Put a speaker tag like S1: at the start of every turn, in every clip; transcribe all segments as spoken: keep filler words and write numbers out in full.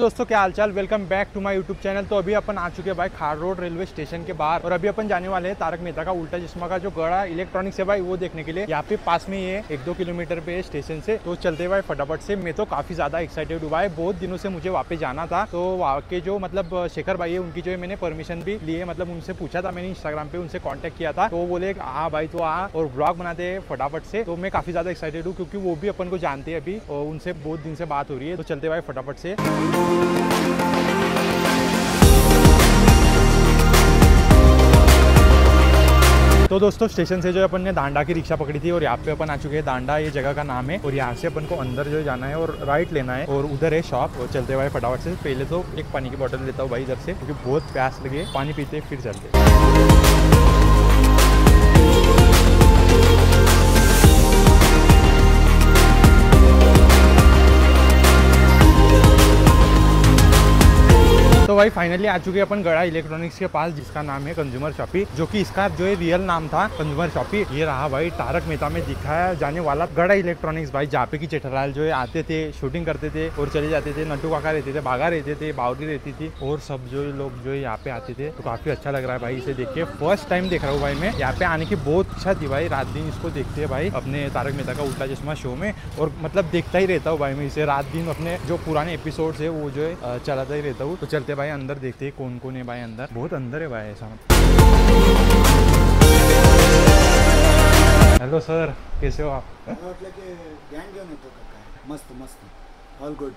S1: दोस्तों, क्या हालचाल। Welcome back to my YouTube channel. तो अभी अपन आ चुके हैं भाई खार रोड रेलवे स्टेशन के बाहर और अभी अपन जाने वाले हैं तारक मेहता का उल्टा चश्मा का जो गड़ा इलेक्ट्रॉनिक्स है भाई वो देखने के लिए। यहाँ पे पास में ये एक दो किलोमीटर पे स्टेशन से। तो चलते भाई फटाफट से। मैं तो काफी ज्यादा एक्साइटेड हुआ है, बहुत दिनों से मुझे वहाँ पे जाना था। तो वहाँ के जो मतलब शेखर भाई है उनकी जो है मैंने परमिशन भी ली है, मतलब उनसे पूछा था मैंने, इंस्टाग्राम पे उनसे कॉन्टेक्ट किया था। तो वो बोले हाँ भाई तो आ और ब्लॉग बनाते हैं फटाफट से। तो मैं काफी ज्यादा एक्साइटेड हूँ क्योंकि वो भी अपन को जानते हैं अभी और उनसे बहुत दिन से बात हो रही है। तो चलते भाई फटाफट से। तो दोस्तों स्टेशन से जो अपन ने डांडा की रिक्शा पकड़ी थी और यहाँ पे अपन आ चुके हैं। डांडा ये जगह का नाम है और यहाँ से अपन को अंदर जो जाना है और राइट लेना है और उधर है शॉप। और चलते भाई फटाफट से। पहले तो एक पानी की बोतल लेता हूँ भाई इधर से क्योंकि बहुत प्यास लगे, पानी पीते फिर चलते। तो भाई फाइनली आ चुके हैं अपन गड़ा इलेक्ट्रॉनिक्स के पास जिसका नाम है कंज्यूमर शॉपी, जो कि इसका जो है रियल नाम था कंज्यूमर शॉपी। ये रहा भाई तारक मेहता में दिखाया जाने वाला गड़ा इलेक्ट्रॉनिक्स भाई, जहाँ पे की जेठालाल जो है आते थे, शूटिंग करते थे और चले जाते थे। नट्टू काका रहते थे, बाघा रहते थे, बावरी रहती थी और सब जो लोग जो है यहाँ पे आते थे। तो काफी अच्छा लग रहा है भाई इसे देख के। फर्स्ट टाइम देख रहा हूँ भाई मैं, यहाँ पे आने की बहुत इच्छा थी भाई। रात दिन इसको देखते हैं भाई अपने तारक मेहता का उल्टा चश्मा शो में और मतलब देखता ही रहता हूँ भाई मैं इसे। रात दिन अपने जो पुराने एपिसोड्स है वो जो है चलाता ही रहता हूँ। तो चलते भाई अंदर देखते कौन कौन है भाई अंदर। बहुत अंदर है भाई ऐसा। हेलो सर, कैसे हो आप?
S2: मस्त मस्त, ऑल गुड।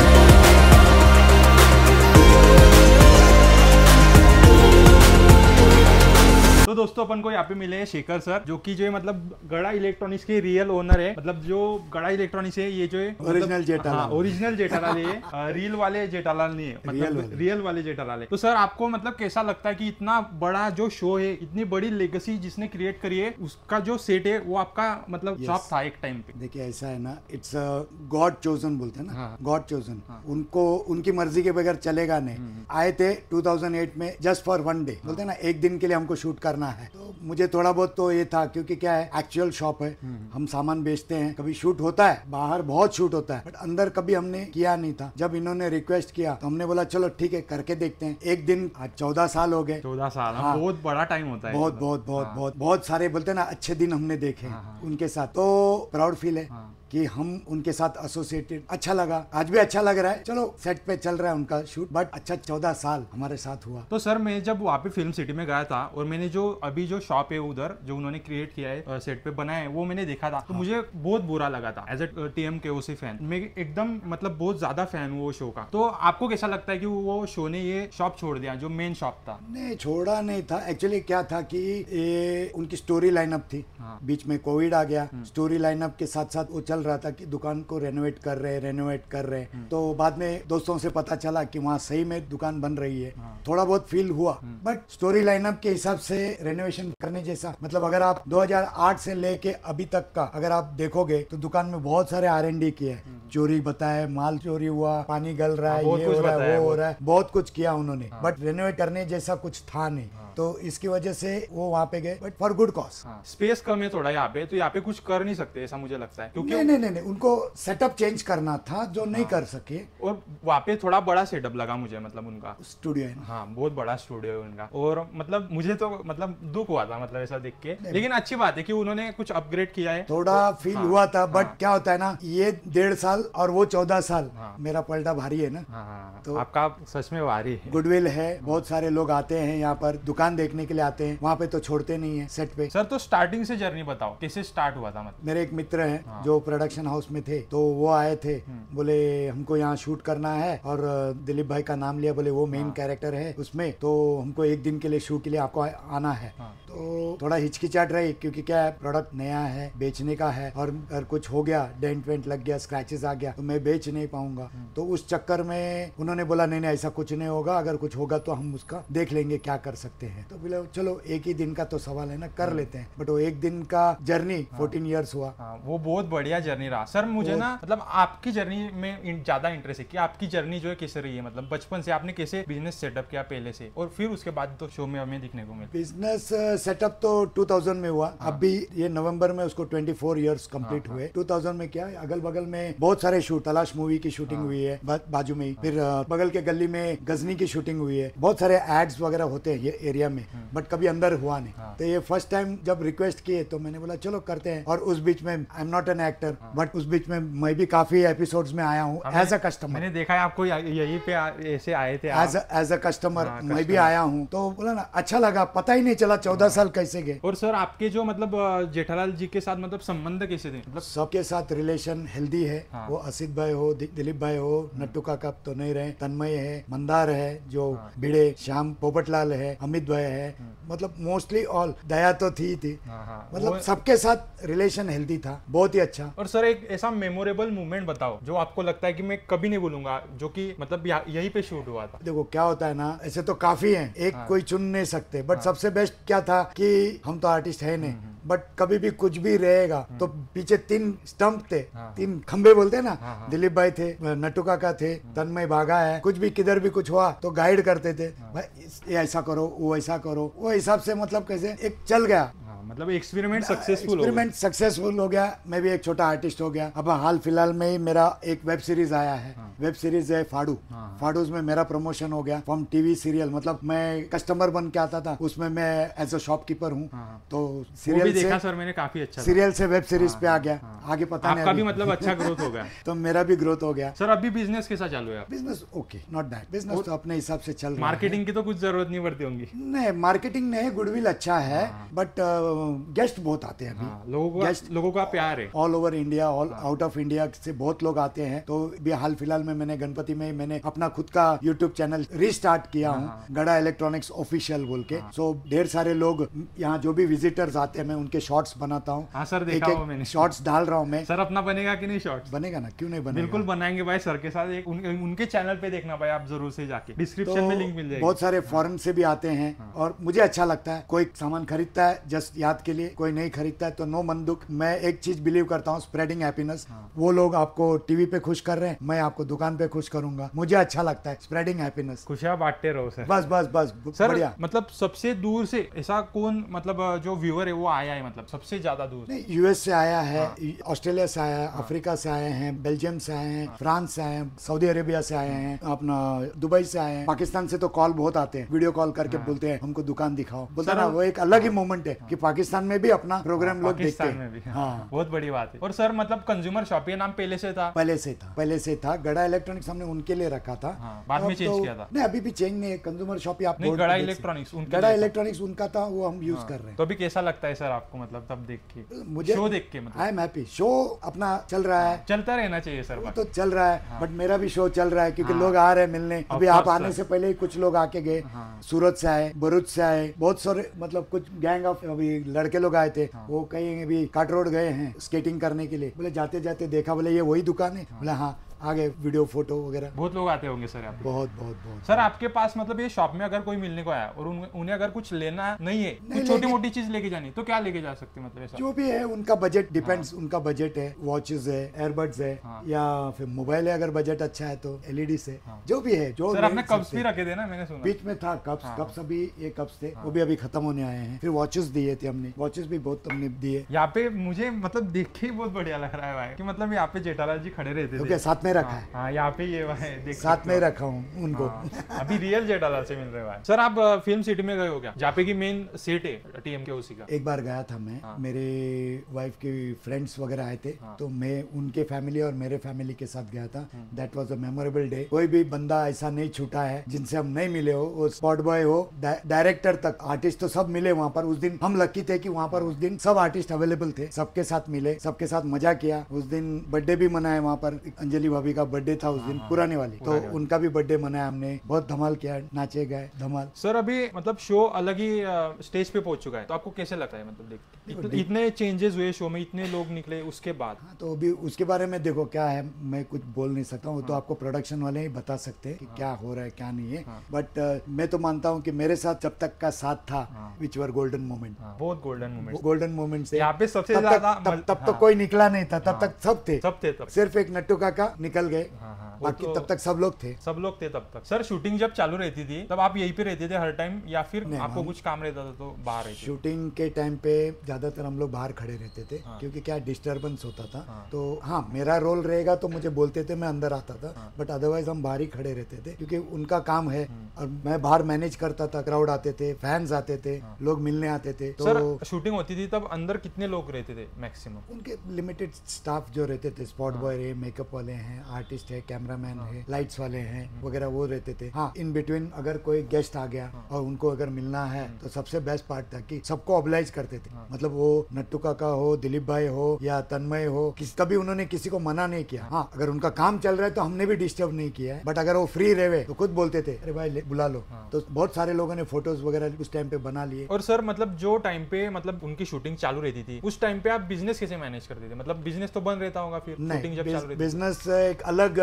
S1: तो दोस्तों अपन को यहाँ पे मिले हैं शेखर सर, जो कि जो है मतलब गड़ा इलेक्ट्रॉनिक्स के रियल ओनर है। मतलब जो गड़ा इलेक्ट्रॉनिक्स है ये जो है
S2: ओरिजिनल जेठालाल,
S1: ओरिजिनल जेठालाल है, रियल वाले जेठालाल नहीं है, मतलब रियल वाले जेठालाल है। तो सर आपको मतलब कैसा लगता है कि इतना बड़ा जो शो है, इतनी बड़ी लेगेसी जिसने क्रिएट करी है, उसका जो सेट है वो आपका मतलब शॉप था एक टाइम पे?
S2: देखिए ऐसा है ना, इट्स गॉड चोजन बोलते हैं ना, गॉड चोजन। उनको उनकी मर्जी के बगैर चलेगा नहीं। आए थे टू थाउजेंड एट में जस्ट फॉर वन डे, बोलते हैं ना एक दिन के लिए हमको शूट करना है। तो मुझे थोड़ा बहुत तो ये था क्योंकि क्या है एक्चुअल शॉप है, हम सामान बेचते हैं, कभी शूट होता है बाहर, बहुत शूट होता है, बट अंदर कभी हमने किया नहीं था। जब इन्होंने रिक्वेस्ट किया तो हमने बोला चलो ठीक है करके देखते हैं। एक दिन आज चौदह साल हो गए।
S1: चौदह साल हाँ, बहुत बड़ा टाइम होता है।
S2: बहुत बहुत बहुत हाँ, बहुत बहुत सारे बोलते हैं ना अच्छे दिन हमने देखे हाँ, हाँ, उनके साथ। तो प्राउड फील है हाँ, कि हम उनके साथ एसोसिएटेड। अच्छा लगा, आज भी अच्छा लग रहा है। चलो सेट पे चल रहा है उनका शूट, बट अच्छा चौदह साल हमारे साथ हुआ।
S1: तो सर मैं जब वहाँ पे फिल्म सिटी में गया था और मैंने जो अभी जो शॉप है उधर जो उन्होंने क्रिएट किया है सेट पे बनाया है वो मैंने देखा था। तो हाँ। मुझे बहुत बुरा लगा था as a TM KOC fan. मैं एकदम मतलब बहुत ज्यादा फैन हूँ वो शो का। तो आपको कैसा लगता है कि वो शो ने ये शॉप छोड़ दिया जो मेन शॉप था?
S2: नहीं छोड़ा नहीं था, एक्चुअली क्या था कि ये उनकी स्टोरी लाइनअप थी हाँ। बीच में कोविड आ गया, स्टोरी लाइनअप के साथ साथ वो चल रहा था कि दुकान को रेनोवेट कर रहे रेनोवेट कर रहे तो बाद में दोस्तों से पता चला कि वहाँ सही में दुकान बन रही है। हाँ। थोड़ा बहुत फील हुआ, बट स्टोरी लाइनअप के हिसाब से रेनोवेशन करने जैसा, मतलब अगर आप दो हज़ार आठ से लेके अभी तक का अगर आप देखोगे तो दुकान में बहुत सारे आर एन डी किए, चोरी बताए, माल चोरी हुआ, पानी गल रहा है, ये हो रहा है, वो हो रहा है, बहुत कुछ किया उन्होंने। बट रेनोवेट करने जैसा कुछ था नहीं, तो इसकी वजह से वो वहाँ पे गए, but for good cause.
S1: Space कम है थोड़ा यहाँ पे, तो यहाँ पे कुछ कर नहीं सकते ऐसा मुझे लगता है। क्योंकि
S2: नहीं, नहीं नहीं नहीं उनको सेटअप चेंज करना था जो नहीं कर सके।
S1: और वहाँ पे थोड़ा बड़ा सेटअप लगा मुझे, मतलब उनका
S2: स्टूडियो है।
S1: हाँ बहुत बड़ा स्टूडियो है उनका। और मतलब मुझे तो मतलब दुख हुआ था मतलब ऐसा देख के, लेकिन अच्छी बात है कि उन्होंने कुछ अपग्रेड किया है।
S2: थोड़ा फील हाँ, हुआ था, बट हाँ, क्या होता है ना, ये डेढ़ साल और वो चौदह साल हाँ, मेरा पलटा भारी है ना
S1: हाँ, तो आपका सच में भारी है।
S2: गुडविल है, बहुत सारे लोग आते हैं यहाँ पर दुकान देखने के लिए आते हैं, वहाँ पे तो छोड़ते नहीं है सेट पे।
S1: सर तो स्टार्टिंग से जर्नी बताओ, कैसे स्टार्ट हुआ था? मतलब
S2: मेरे एक मित्र हैं हाँ, जो प्रोडक्शन हाउस में थे, तो वो आए थे, बोले हमको यहाँ शूट करना है और दिलीप भाई का नाम लिया, बोले वो मेन हाँ, कैरेक्टर है उसमें, तो हमको एक दिन के लिए शूट के लिए आपको आना है। हाँ, तो थोड़ा हिचकिचाहट रही क्योंकि क्या है प्रोडक्ट नया है, बेचने का है, और अगर कुछ हो गया, डेंट वेंट लग गया, स्क्रैचेस आ गया तो मैं बेच नहीं पाऊंगा। तो उस चक्कर में उन्होंने बोला नहीं नहीं ऐसा कुछ नहीं होगा, अगर कुछ होगा तो हम उसका देख लेंगे क्या कर सकते हैं। हैं, तो बोले चलो एक ही दिन का तो सवाल है ना, कर लेते हैं। बट वो एक दिन का जर्नी फोर्टीन ईयर्स हुआ।
S1: हाँ, वो बहुत बढ़िया जर्नी रहा सर। मुझे ना मतलब आपकी जर्नी में इन, ज्यादा इंटरेस्ट है कि आपकी जर्नी जो है कैसे रही है, मतलब बचपन से आपने कैसे बिजनेस सेटअप किया पहले से, और फिर उसके बाद तो शो में हमें दिखने को मिला।
S2: बिजनेस सेटअप तो टू थाउजेंड में हुआ। हाँ। अभी ये नवंबर में उसको ट्वेंटी फोर इयर्स कंप्लीट हुए। टू थाउजेंड में क्या अगल बगल में बहुत सारे शूट, तलाश मूवी की शूटिंग हाँ। हुई है बा, बाजू में ही। फिर बगल के गली में गजनी की शूटिंग हुई है। बहुत सारे एड्स वगैरह होते हैं ये एरिया में, बट कभी अंदर हुआ नहीं। हाँ। तो ये फर्स्ट टाइम जब रिक्वेस्ट किए तो मैंने बोला चलो करते हैं। और उस बीच में I am not an actor, but उस बीच में मैं भी काफी एपिसोड्स में आया हूँ एज अ कस्टमर।
S1: मैंने देखा है आपको यहीं पे ऐसे आए थे
S2: एज एज अ कस्टमर, मैं भी आया हूँ। तो बोला ना अच्छा लगा, पता ही नहीं चला चौदह साल कैसे गए।
S1: और सर आपके जो मतलब जेठालाल जी के साथ मतलब संबंध कैसे थे? मतलब
S2: सबके साथ रिलेशन हेल्दी है। हाँ। वो असित भाई हो, दिलीप भाई हो, नट्टू काका तो नहीं रहे, तन्मय है, मंदार है जो हाँ। भिड़े, श्याम पोपटलाल है, अमित भाई है, मतलब मोस्टली ऑल, दया तो थी थी हाँ हाँ। मतलब सबके साथ रिलेशन हेल्दी था, बहुत ही अच्छा।
S1: और सर एक ऐसा मेमोरेबल मोमेंट बताओ जो आपको लगता है कि मैं कभी नहीं भूलूंगा, जो कि मतलब यहीं पे शूट हुआ था।
S2: देखो क्या होता है ना, ऐसे तो काफी हैं, एक हाँ। कोई चुन नहीं सकते, बट हाँ। सबसे बेस्ट क्या था कि हम तो आर्टिस्ट है नहीं, बट कभी भी कुछ भी रहेगा तो पीछे तीन स्टंप थे, हाँ। तीन खंबे बोलते हैं ना, हाँ। दिलीप भाई थे, नट्टू काका थे, तन्मय भागा है, कुछ भी किधर भी कुछ हुआ तो गाइड करते थे। हाँ। भाई ये ऐसा करो, वो ऐसा करो, वो हिसाब से मतलब कैसे एक चल गया।
S1: मतलब एक्सपेरिमेंट सक्सेसफुल
S2: एक्सपेरिमेंट सक्सेसफुल हो गया। मैं भी एक छोटा आर्टिस्ट हो गया। अब हाल फिलहाल में ही मेरा एक वेब सीरीज आया है। हाँ। वेब सीरीज है फाड़ू। हाँ। फाड़ूज में मेरा प्रमोशन हो गया फ्रॉम टीवी सीरियल, मतलब मैं कस्टमर बन के आता था, उसमें मैं एज अ शॉपकीपर हूँ। हाँ। तो सीरियल से
S1: सर मैंने काफी अच्छा
S2: सीरियल से वेब सीरीज पे आ गया। आगे पता नहीं,
S1: आपका भी मतलब अच्छा ग्रोथ हो गया।
S2: तो मेरा भी ग्रोथ हो गया।
S1: सर अभी बिजनेस कैसा चालू है?
S2: Business okay, not bad. Business तो अपने हिसाब से चल रहा है।
S1: मार्केटिंग की तो कुछ जरूरत नहीं पड़ती होंगी?
S2: नहीं, मार्केटिंग नहीं, गुडविल अच्छा है, बट गेस्ट बहुत आते हैं अभी।
S1: हाँ, लोगों का लोगों का प्यार है
S2: all over India, all out of India से बहुत लोग आते हैं। तो भी हाल फिलहाल में मैंने गणपति में मैंने अपना खुद का यूट्यूब चैनल रिस्टार्ट किया हूँ, गड़ा इलेक्ट्रॉनिक्स ऑफिशियल बोल के। सो ढेर सारे लोग यहाँ जो भी विजिटर्स आते हैं मैं उनके शॉर्ट्स बनाता हूँ।
S1: हाँ सर, देखा हुआ मैंने।
S2: शॉर्ट्स डाल रहा हूँ मैं।
S1: सर अपना बनेगा कि नहीं शॉर्ट्स?
S2: बनेगा ना, क्यों नहीं बनेगा,
S1: बिल्कुल बनाएंगे भाई सर के साथ। एक उन, उनके चैनल पे देखना भाई आप जरूर से जाके, डिस्क्रिप्शन में लिंक मिल जाएगा।
S2: बहुत सारे फॉरेन से भी आते हैं और मुझे अच्छा लगता है। कोई सामान खरीदता है जस्ट याद के लिए, कोई नहीं खरीदता है तो नो मन दुख। मैं एक चीज बिलीव करता हूँ, स्प्रेडिंग हैप्पीनेस। वो लोग आपको टीवी पे खुश कर रहे हैं, मैं आपको दुकान पे खुश करूंगा। मुझे अच्छा लगता है स्प्रेडिंग हैप्पीनेस।
S1: खुशियां बांटते रहो सर।
S2: बस बस बस
S1: सर बढ़िया। मतलब सबसे दूर से ऐसा कौन मतलब जो व्यूअर है वो आया है, मतलब सबसे ज्यादा दूर?
S2: नहीं, यूएस से आया है, ऑस्ट्रेलिया से आया है, अफ्रीका से आए हैं, बेल्जियम से आए हैं, फ्रांस से आए हैं, सऊदी अरेबिया से आए हैं, अपना दुबई से आए हैं, पाकिस्तान से तो कॉल बहुत आते हैं, वीडियो कॉल करके बोलते हैं हमको दुकान दिखाओ। बोलते ना, वो एक अलग ही मोमेंट है कि पाकिस्तान में भी अपना प्रोग्राम लोग देखते हैं।
S1: हाँ, बहुत बड़ी बात है। और सर मतलब कंज्यूमर शॉप ये नाम पहले से था?
S2: पहले से था, पहले से था। गड़ा इलेक्ट्रॉनिक्स हमने उनके लिए रखा था।
S1: हाँ, बाद में चेंज किया था?
S2: नहीं, अभी भी चेंज नहीं है। कंज्यूमर शॉप आप
S1: नहीं, गड़ा इलेक्ट्रॉनिक्स उनका,
S2: गड़ा इलेक्ट्रॉनिक्स उनका था, वो हम यूज कर रहे हैं।
S1: तो अभी कैसा लगता है सर आपको, मतलब तब देख के,
S2: मुझे
S1: शो देख के? मतलब
S2: आई एम हैप्पी। शो अपना चल रहा है,
S1: चलता रहना चाहिए सर।
S2: तो चल रहा है, बट मेरा भी शो चल रहा है क्योंकि लोग आ रहे हैं मिलने। अभी आप आने से पहले ही कुछ लोग आके गए, सूरत से आए, भरूच से आए, बहुत सारे मतलब कुछ गैंग ऑफ अभी लड़के लोग आए थे। वो कहीं भी काट रोड गए हैं स्केटिंग करने के लिए। बोले जाते जाते देखा, बोले ये वही दुकान है। बोले हाँ, आगे वीडियो फोटो वगैरह।
S1: बहुत लोग आते होंगे सर आपके?
S2: बहुत बहुत बहुत
S1: सर आपके पास मतलब ये शॉप में अगर कोई मिलने को आया और उन, उन्हें अगर कुछ लेना नहीं है, कुछ छोटी मोटी चीज लेके जानी, तो क्या लेके जा सकते? मतलब ऐसा
S2: जो भी है उनका बजट डिपेंड्स। उनका बजट है, वॉचेस है, एयरबड्स है, या फिर मोबाइल है। अगर बजट अच्छा है तो एलईडी से, जो भी है। जो
S1: सर आपने कप्स भी रखे थे ना, मैंने सुना
S2: बीच में था कप्स। कप्स अभी ये कप्स थे, वो भी अभी खत्म होने आए हैं। फिर वॉचेस दिए थे हमने, वॉचेस भी बहुत हमने दिए।
S1: यहाँ पे मुझे मतलब देख के बहुत बढ़िया लग रहा है भाई कि मतलब यहाँ पे जेठालाल जी खड़े रहते थे,
S2: साथ में रखा है।
S1: यहाँ पे ये भाई देख
S2: साथ में रखा हूँ उनको।
S1: अभी रियल जेठालाल से मिल रहे भाई। सर आप फिल्म सिटी में गए हो क्या, जहाँ पे की मेन सेट है टीएम के उसी का?
S2: एक बार गया था मैं। हाँ। मेरे वाइफ के फ्रेंड्स वगैरह आए थे। हाँ। तो मैं उनके फैमिली और मेरे फैमिली के साथ गया था। That was a memorable day. कोई भी बंदा ऐसा नहीं छूटा है जिनसे हम नहीं मिले हो, वो स्पॉट बॉय हो, डायरेक्टर तक, आर्टिस्ट तो सब मिले वहाँ पर। उस दिन हम लकी थे कि वहाँ पर उस दिन सब आर्टिस्ट अवेलेबल थे, सबके साथ मिले, सबके साथ मजा किया। उस दिन बर्थडे भी मनाए वहाँ पर, अंजलि भाभी भाभी का बर्थडे था उस दिन, पुराने वाली, तो उनका भी बर्थडे मनाया हमने, बहुत धमाल किया, नाचे गए धमाल।
S1: सर अभी मतलब शो अलग ही स्टेज पे पहुंच चुका है, तो आपको कैसे लगता है मतलब देख इत, इतने चेंजेस हुए शो में, इतने लोग निकले उसके बाद?
S2: हाँ, तो अभी उसके बारे में देखो क्या है, मैं कुछ बोल नहीं सकता हूँ, तो आपको प्रोडक्शन वाले ही बता सकते हैं कि क्या हो रहा है क्या नहीं है, बट मैं तो मानता हूँ कि मेरे साथ जब तक का साथ था, विच वर गोल्डन मोमेंट,
S1: बहुत गोल्डन मोमेंट,
S2: गोल्डन मोमेंट से
S1: यहाँ पे सबसे
S2: तब
S1: ज्यादा
S2: तक, तब, तब तो कोई निकला नहीं था, तब तक सब थे,
S1: सब थे तब,
S2: सिर्फ एक नट्टू काका निकल गए, बाकी तब तक सब लोग थे,
S1: सब लोग थे तब तक। सर शूटिंग जब चालू रहती थी तब आप यहीं पे रहते थे हर टाइम, या फिर आपको कुछ काम रहता था तो बाहर रहते?
S2: शूटिंग के टाइम पे ज्यादातर हम लोग बाहर खड़े रहते थे, क्योंकि क्या डिस्टरबेंस होता था, तो हाँ मेरा रोल रहेगा तो मुझे बोलते थे, मैं अंदर आता था, बट अदरवाइज हम बाहर ही खड़े रहते थे, क्योंकि उनका काम है, और मैं बाहर मैनेज करता था, क्राउड आते थे, फैंस आते थे, लोग मिलने आते थे। तो
S1: सर शूटिंग होती थी तब अंदर कितने लोग रहते थे मैक्सिमम?
S2: उनके लिमिटेड स्टाफ जो रहते थे, स्पॉट बॉय है, मेकअप वाले हैं, आर्टिस्ट है, कैमरामैन है, लाइट्स वाले हैं वगैरह, वो रहते थे। हाँ, इन बिटवीन अगर कोई गेस्ट आ गया और उनको अगर मिलना है तो सबसे बेस्ट पार्ट था कि सबको ऑब्लाइज करते थे, मतलब वो नट्टू काका हो, दिलीप भाई हो या तन्मय हो, किस कभी उन्होंने किसी को मना नहीं किया। हाँ, अगर उनका काम चल रहा है तो हमने भी डिस्टर्ब नहीं किया है, बट अगर वो फ्री रहे तो खुद बोलते थे अरे भाई बुला लो, तो बहुत सारे लोगों ने फोटोज वगैरह उस टाइम पे बना लिए।
S1: और सर मतलब जो टाइम पे मतलब उनकी शूटिंग चालू रहती थी, उस टाइम पे आप बिजनेस कैसे मैनेज करते थे? मतलब बिजनेस तो बंद रहता होगा फिर शूटिंग जब चालू रहती?
S2: बिजनेस एक अलग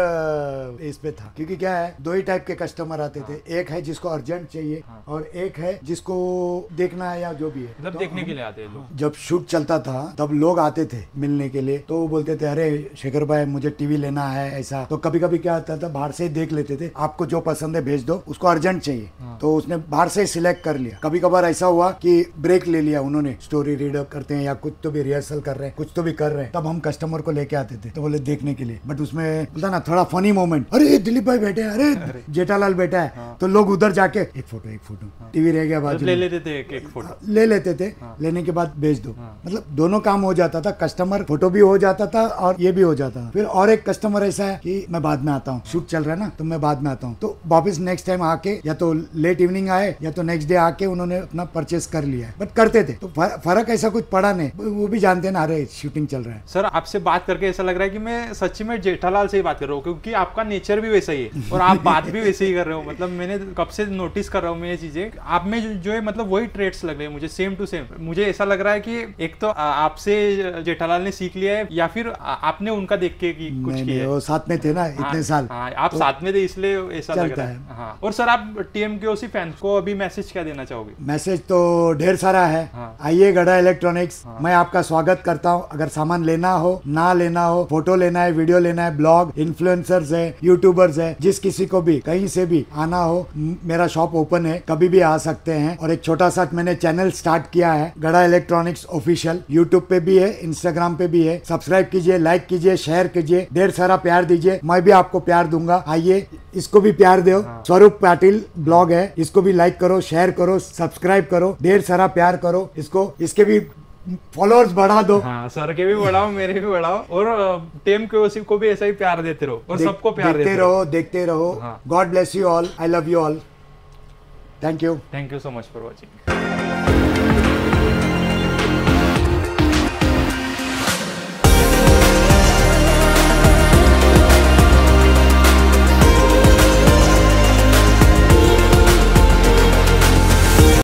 S2: इस पे था, क्योंकि क्या है, दो ही टाइप के कस्टमर आते थे, एक है जिसको अर्जेंट चाहिए और एक है जिसको देखना है या जो भी है,
S1: मतलब
S2: तो
S1: देखने के लिए आते हैं लोग।
S2: जब शूट चलता था तब लोग आते थे मिलने के लिए, तो वो बोलते थे अरे शेखर भाई मुझे टीवी लेना है ऐसा, तो कभी कभी क्या होता था, बाहर से ही देख लेते थे, आपको जो पसंद है भेज दो, उसको अर्जेंट चाहिए, तो उसने बाहर से सिलेक्ट कर लिया। कभी कभार ऐसा हुआ कि ब्रेक ले लिया उन्होंने, स्टोरी रीड करते हैं या कुछ तो भी रिहर्सल कर रहे हैं, कुछ तो भी कर रहे हैं, तब हम कस्टमर को लेके आते थे, तो बोले देखने के लिए, बट उसमें बोलता ना थोड़ा फनी मोमेंट, अरे दिलीप भाई बैठे हैं, अरे जेठालाल बैठा है, तो लोग उधर जाके एक फोटो एक फोटो, टीवी रह गया बाजू,
S1: ले लेते थे एक एक फोटो,
S2: ले लेते थे, लेने के बाद भेज दो, मतलब दोनों काम हो जाता था, कस्टमर फोटो भी हो जाता था और ये भी हो जाता था। फिर और एक कस्टमर ऐसा है कि मैं बाद में आता हूँ, शूट चल रहा है ना तो मैं बाद में आता हूँ, तो वापस नेक्स्ट टाइम आके या तो लेट इवनिंग आए या तो नेक्स्ट डे आके उन्होंने अपना परचेस कर लिया है, बट करते थे, तो फर्क ऐसा कुछ पड़ा नहीं, वो भी जानते हैं ना अरे शूटिंग चल रहा है।
S1: सर आपसे बात करके ऐसा लग रहा है कि मैं सच्ची में जेठालाल से ही बात कर रहा हूँ, क्योंकि आपका नेचर भी वैसा ही है और आप बात भी वैसे ही कर रहे हो, मतलब मैंने कब से नोटिस कर रहा हूँ मैं ये चीजें आप में, जो है मतलब वही ट्रेड्स लग रहे हैं मुझे, सेम टू सेम। मुझे ऐसा लग रहा है कि एक तो आपसे जेठालाल ने सीख लिया है या फिर आपने उनका देख के कुछ किया है।
S2: वो साथ में थे ना इतने साल,
S1: हाँ, आप
S2: तो
S1: साथ में थे इसलिए ऐसा लग रहा है।
S2: है।
S1: हाँ। और सर आप टीएमकेओसी फैंस को अभी मैसेज क्या देना चाहोगे?
S2: मैसेज तो ढेर सारा है। हाँ। आइए गड़ा इलेक्ट्रॉनिक्स, हाँ। मैं आपका स्वागत करता हूँ। अगर सामान लेना हो, ना लेना हो, फोटो लेना है, वीडियो लेना है, ब्लॉग, इन्फ्लुएंसर्स है, यूट्यूबर्स है, जिस किसी को भी कहीं से भी आना हो, मेरा शॉप ओपन है, कभी भी आ सकते हैं। और एक छोटा सा मैंने चैनल स्टार्ट किया है गड़ा इलेक्ट्रॉनिक्स ऑफिशियल, यूट्यूब पे भी है, इंस्टाग्राम पे भी है। सब्सक्राइब कीजिए, लाइक कीजिए, शेयर कीजिए, ढेर सारा प्यार दीजिए, मैं भी आपको प्यार दूंगा। आइए इसको भी प्यार दो। हाँ। स्वरूप पाटिल ब्लॉग है, इसको भी लाइक करो, शेयर करो, सब्सक्राइब करो, ढेर सारा प्यार करो इसको, इसके भी फॉलोअर्स बढ़ा दो।
S1: हाँ, सर के भी बढ़ाओ, मेरे भी बढ़ाओ, और टीएमकेओसी को भी ऐसा ही प्यार देते रहो और सबको प्यार
S2: देते रहो, देखते रहो। God bless you all, I love you all, thank you,
S1: thank you so much for watching.